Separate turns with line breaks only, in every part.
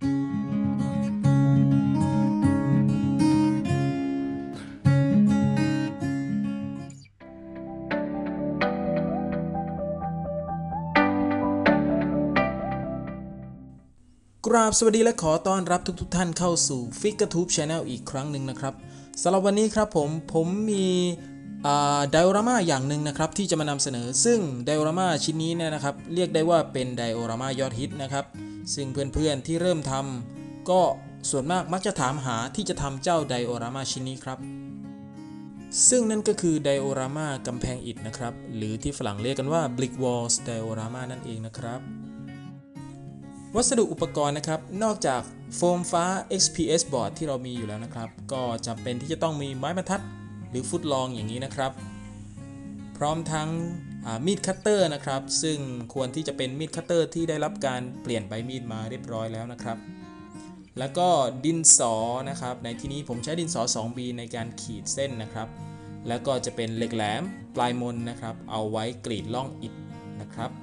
กราบสวัสดีและขอต้อนรับทุกท่านเข้าสู่ FigureTube Channel อีกครั้งหนึ่งนะครับสำหรับวันนี้ครับผมมีไดโอรามาอย่างหนึ่งนะครับที่จะมานำเสนอซึ่งไดโอรามาชิ้นนี้เนี่ยนะครับเรียกได้ว่าเป็นไดโอรามายอดฮิตนะครับซึ่งเพื่อนๆที่เริ่มทำก็ส่วนมากมักจะถามหาที่จะทำเจ้าไดโอรามาชิ้นนี้ครับซึ่งนั่นก็คือไดโอรามากำแพงอิฐนะครับหรือที่ฝรั่งเรียกกันว่า Brick Walls Diorama นั่นเองนะครับวัสดุอุปกรณ์นะครับนอกจากโฟมฟ้า XPS board ที่เรามีอยู่แล้วนะครับก็จำเป็นที่จะต้องมีไม้บรรทัดหรือฟุตลองอย่างนี้นะครับพร้อมทั้งมีดคัตเตอร์นะครับซึ่งควรที่จะเป็นมีดคัตเตอร์ที่ได้รับการเปลี่ยนใบมีดมาเรียบร้อยแล้วนะครับแล้วก็ดินสอนะครับในที่นี้ผมใช้ดินสอ 2B ในการขีดเส้นนะครับแล้วก็จะเป็นเหล็กแหลมปลายมนนะครับเอาไว้กรีดร่องอิฐนะครับ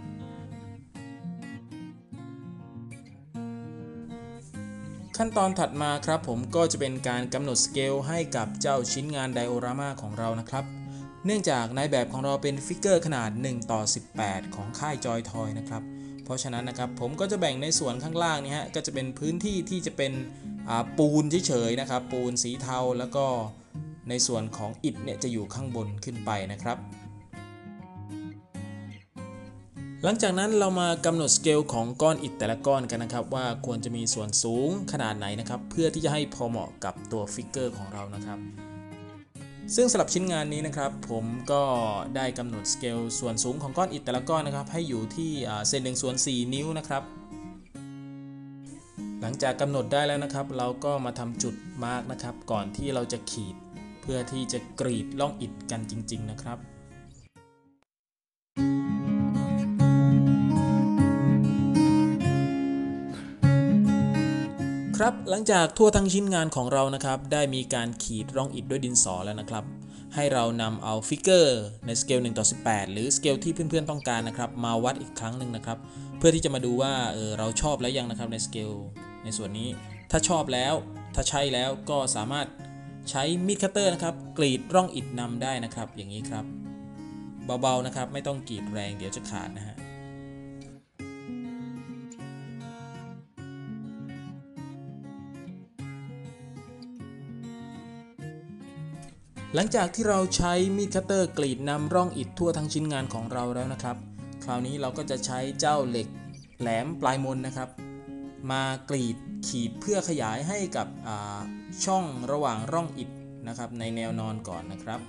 ขั้นตอนถัดมาครับผมก็จะเป็นการกำหนดสเกลให้กับเจ้าชิ้นงานไดโอรามาของเรานะครับเนื่องจากในแบบของเราเป็นฟิกเกอร์ขนาด1:18ของค่ายจอยทอยนะครับเพราะฉะนั้นนะครับผมก็จะแบ่งในส่วนข้างล่างนี้ฮะก็จะเป็นพื้นที่ที่จะเป็นปูนเฉยๆนะครับปูนสีเทาแล้วก็ในส่วนของอิฐเนี่ยจะอยู่ข้างบนขึ้นไปนะครับหลังจากนั้นเรามากำหนดสเกลของก้อนอิฐแต่ละก้อนกันนะครับว่าควรจะมีส่วนสูงขนาดไหนนะครับเพื่อที่จะให้พอเหมาะกับตัวฟิกเกอร์ของเรานะครับซึ่งสำหรับชิ้นงานนี้นะครับผมก็ได้กำหนดสเกลส่วนสูงของก้อนอิฐแต่ละก้อนนะครับให้อยู่ที่เศษ1/4 นิ้วนะครับหลังจากกำหนดได้แล้วนะครับเราก็มาทำจุดมาร์กนะครับก่อนที่เราจะขีดเพื่อที่จะกรีดร่องอิฐกันจริงๆนะครับครับหลังจากทั่วทั้งชิ้นงานของเรานะครับได้มีการขีดร่องอิฐด้วยดินสอแล้วนะครับให้เรานำเอาฟิกเกอร์ในสเกล1:18หรือสเกลที่เพื่อนๆต้องการนะครับมาวัดอีกครั้งหนึ่งนะครับเพื่อที่จะมาดูว่าเราชอบแล้วยังนะครับในสเกลในส่วนนี้ถ้าชอบแล้วถ้าใช่แล้วก็สามารถใช้มีดคัตเตอร์นะครับกรีดร่องอิฐนำได้นะครับอย่างนี้ครับเบาๆนะครับไม่ต้องกรีดแรงเดี๋ยวจะขาดนะฮะหลังจากที่เราใช้มีดคัตเตอร์กรีดนำร่องอิฐทั่วทั้งชิ้นงานของเราแล้วนะครับคราวนี้เราก็จะใช้เจ้าเหล็กแหลมปลายมนนะครับมากรีดขีดเพื่อขยายให้กับช่องระหว่างร่องอิฐนะครับในแนวนอนก่อนนะครับ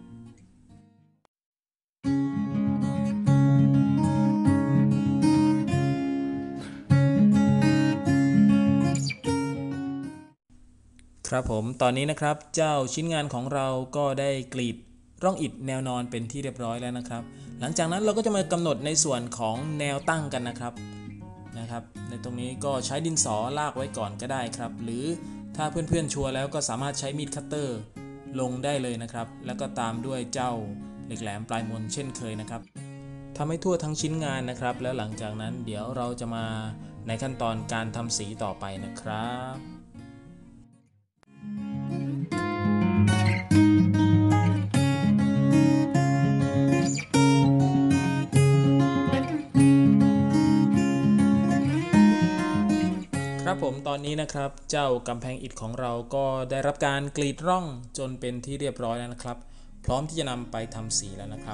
ครับผมตอนนี้นะครับเจ้าชิ้นงานของเราก็ได้กรีดร่องอิฐแนวนอนเป็นที่เรียบร้อยแล้วนะครับหลังจากนั้นเราก็จะมากำหนดในส่วนของแนวตั้งกันนะครับในตรงนี้ก็ใช้ดินสอลากไว้ก่อนก็ได้ครับหรือถ้าเพื่อนๆชัวร์แล้วก็สามารถใช้มีดคัตเตอร์ลงได้เลยนะครับแล้วก็ตามด้วยเจ้าเหล็กแหลมปลายมนเช่นเคยนะครับทำให้ทั่วทั้งชิ้นงานนะครับแล้วหลังจากนั้นเดี๋ยวเราจะมาในขั้นตอนการทำสีต่อไปนะครับครับผมตอนนี้นะครับเจ้ากำแพงอิฐของเราก็ได้รับการกรีดร่องจนเป็นที่เรียบร้อยแล้วนะครับพร้อมที่จะนำไปทำสีแล้วนะครับ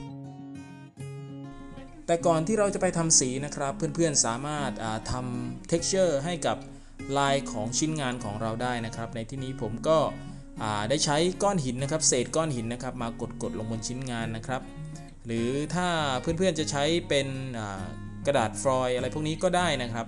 แต่ก่อนที่เราจะไปทำสีนะครับเพื่อนๆสามารถทำ texture ให้กับลายของชิ้นงานของเราได้นะครับในที่นี้ผมก็ได้ใช้ก้อนหินนะครับเศษก้อนหินนะครับมากดลงบนชิ้นงานนะครับหรือถ้าเพื่อนๆจะใช้เป็นกระดาษฟอยล์อะไรพวกนี้ก็ได้นะครับ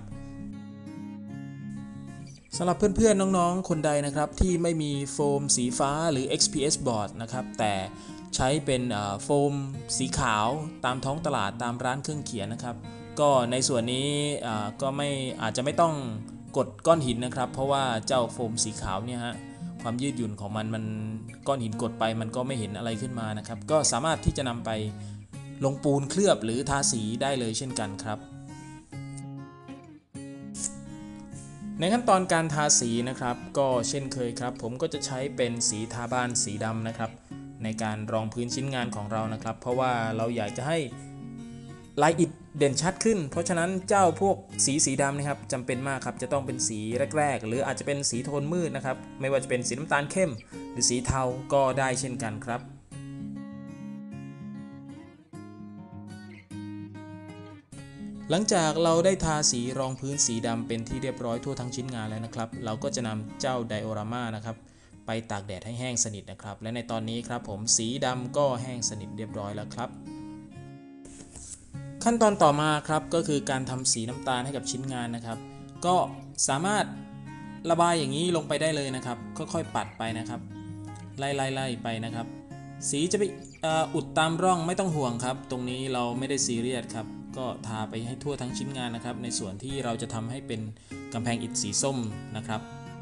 สำหรับเพื่อนๆน้องๆคนใดนะครับที่ไม่มีโฟมสีฟ้าหรือ XPS board นะครับแต่ใช้เป็นโฟมสีขาวตามท้องตลาดตามร้านเครื่องเขียนนะครับก็ในส่วนนี้ก็อาจจะไม่ต้องกดก้อนหินนะครับเพราะว่าเจ้าโฟมสีขาวเนี่ยฮะความยืดหยุ่นของมันก้อนหินกดไปมันก็ไม่เห็นอะไรขึ้นมานะครับก็สามารถที่จะนำไปลงปูนเคลือบหรือทาสีได้เลยเช่นกันครับในขั้นตอนการทาสีนะครับก็เช่นเคยครับผมก็จะใช้เป็นสีทาบ้านสีดำนะครับในการรองพื้นชิ้นงานของเรานะครับเพราะว่าเราอยากจะให้ลายอิฐเด่นชัดขึ้นเพราะฉะนั้นเจ้าพวกสีดำนะครับจำเป็นมากครับจะต้องเป็นสีแรกๆหรืออาจจะเป็นสีโทนมืดนะครับไม่ว่าจะเป็นสีน้ำตาลเข้มหรือสีเทาก็ได้เช่นกันครับหลังจากเราได้ทาสีรองพื้นสีดำเป็นที่เรียบร้อยทั่วทั้งชิ้นงานแล้วนะครับเราก็จะนำเจ้าไดโอรามานะครับไปตากแดดให้แห้งสนิทนะครับและในตอนนี้ครับผมสีดำก็แห้งสนิทเรียบร้อยแล้วครับขั้นตอนต่อมาครับก็คือการทำสีน้ำตาลให้กับชิ้นงานนะครับก็สามารถระบายอย่างนี้ลงไปได้เลยนะครับค่อยๆปัดไปนะครับไล่ไปนะครับสีจะไปอุดตามร่องไม่ต้องห่วงครับตรงนี้เราไม่ได้ซีเรียสครับก็ทาไปให้ทั่วทั้งชิ้นงานนะครับในส่วนที่เราจะทำให้เป็นกำแพงอิฐสีส้มนะครับ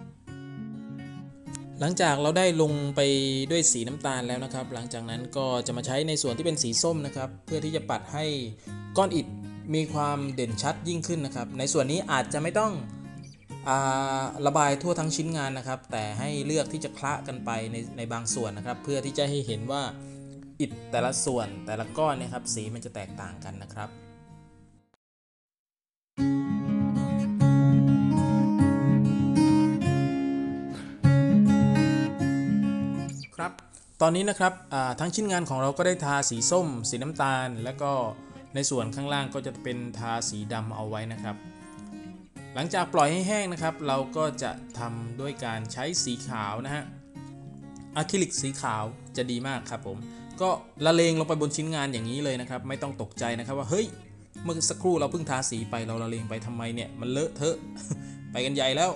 หลังจากเราได้ลงไปด้วยสีน้ำตาลแล้วนะครับหลังจากนั้นก็จะมาใช้ในส่วนที่เป็นสีส้มนะครับเพื่อที่จะปัดให้ก้อนอิฐมีความเด่นชัดยิ่งขึ้นนะครับในส่วนนี้อาจจะไม่ต้องระบายทั่วทั้งชิ้นงานนะครับแต่ให้เลือกที่จะคละกันไปในบางส่วนนะครับเพื่อที่จะให้เห็นว่าอิฐแต่ละส่วนแต่ละก้อนนะครับสีมันจะแตกต่างกันนะครับครับตอนนี้นะครับทั้งชิ้นงานของเราก็ได้ทาสีส้มสีน้ำตาลและก็ในส่วนข้างล่างก็จะเป็นทาสีดำเอาไว้นะครับหลังจากปล่อยให้แห้งนะครับเราก็จะทำด้วยการใช้สีขาวนะฮะอะคริลิกสีขาวจะดีมากครับผมก็ละเลงลงไปบนชิ้นงานอย่างนี้เลยนะครับไม่ต้องตกใจนะครับว่าเฮ้ยเมื่อสักครู่เราเพิ่งทาสีไปเราละเลงไปทำไมเนี่ยมันเลอะเทอะ ไปกันใหญ่แล้ว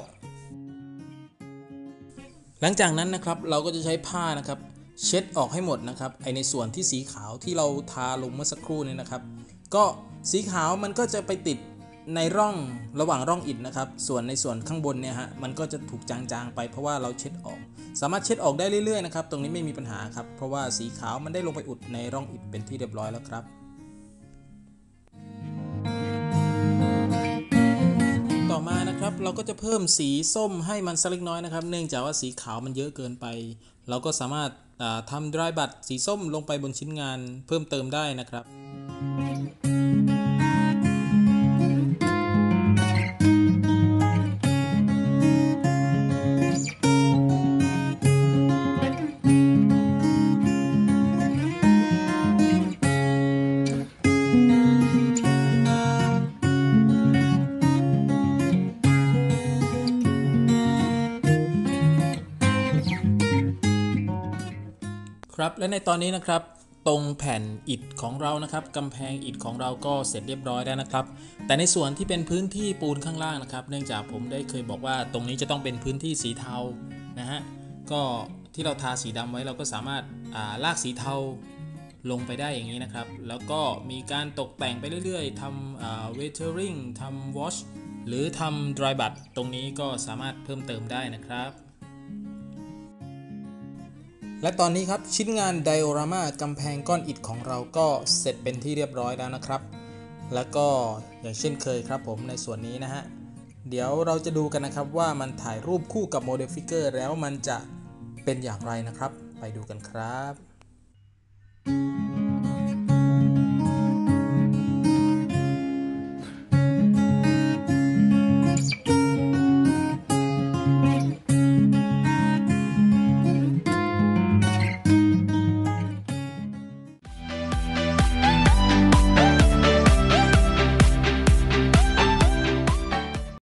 หลังจากนั้นนะครับเราก็จะใช้ผ้านะครับเช็ดออกให้หมดนะครับในส่วนที่สีขาวที่เราทาลงเมื่อสักครู่นี้นะครับก็สีขาวมันก็จะไปติดในร่องระหว่างร่องอิฐนะครับส่วนในส่วนข้างบนเนี่ยฮะมันก็จะถูกจางๆไปเพราะว่าเราเช็ดออกสามารถเช็ดออกได้เรื่อยๆนะครับตรงนี้ไม่มีปัญหาครับเพราะว่าสีขาวมันได้ลงไปอุดในร่องอิฐเป็นที่เรียบร้อยแล้วครับต่อมานะครับเราก็จะเพิ่มสีส้มให้มันสักเล็กน้อยนะครับเนื่องจากว่าสีขาวมันเยอะเกินไปเราก็สามารถทำดรายบัตสีส้มลงไปบนชิ้นงานเพิ่มเติมได้นะครับครับและในตอนนี้นะครับตรงแผ่นอิฐของเรานะครับกำแพงอิฐของเราก็เสร็จเรียบร้อยแล้วนะครับแต่ในส่วนที่เป็นพื้นที่ปูนข้างล่างนะครับเนื่องจากผมได้เคยบอกว่าตรงนี้จะต้องเป็นพื้นที่สีเทานะฮะก็ที่เราทาสีดำไว้เราก็สามารถลากสีเทาลงไปได้อย่างนี้นะครับแล้วก็มีการตกแต่งไปเรื่อยๆทำเวเทอริงทำวอชหรือทำดรายบัตตรงนี้ก็สามารถเพิ่มเติมได้นะครับและตอนนี้ครับชิ้นงานไดโอรามากำแพงก้อนอิฐของเราก็เสร็จเป็นที่เรียบร้อยแล้วนะครับแล้วก็อย่างเช่นเคยครับผมในส่วนนี้นะฮะเดี๋ยวเราจะดูกันนะครับว่ามันถ่ายรูปคู่กับโมเดลฟิกเกอร์แล้วมันจะเป็นอย่างไรนะครับไปดูกันครับ